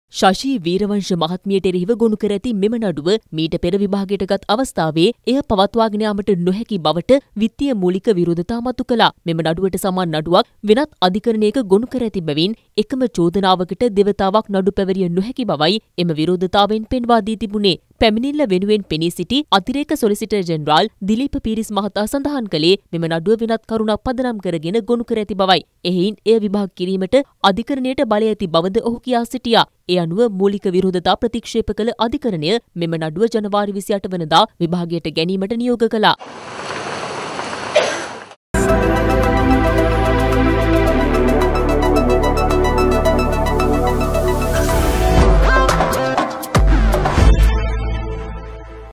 ශෂී වීරවංශ මහත්මියට එරෙහිව ගොනු කර ඇති මෙම නඩුව මීට පෙර විභාගයට ගත් අවස්ථාවේ එය පවත්වාගෙන යාමට නොහැකි බවට විත්තිය මූලික විරෝධතා මතු කළා. මෙම නඩුවට සමාන නඩුවක් වෙනත් අධිකරණයක ගොනු කර ඇති බැවින් එකම චෝදනාවකට දෙවතාවක් නඩු පැවරිය නොහැකි බවයි එම විරෝධතාවෙන් පෙන්වා දී තිබුණේ. පැමිණිල්ල වෙනුවෙන් පෙනී සිටි අතිරේක සොලිසිටර් ජෙනරාල් දිලීප පීරිස් මහතා සඳහන් කළේ මෙම නඩුව වෙනත් කරුණක් පදනම් කරගෙන ගොනු කර ඇති බවයි. එහෙයින් එය විභාග කිරීමට අධිකරණයට බලය ඇති බවද ඔහු කියා සිටියා. ඒ අනුව මූලික විරෝධතා ප්‍රතික්ෂේප කළ අධිකරණය මෙම නඩුව ජනවාරි 28 වනදා විභාගයට ගැනීමට නියෝග කළා.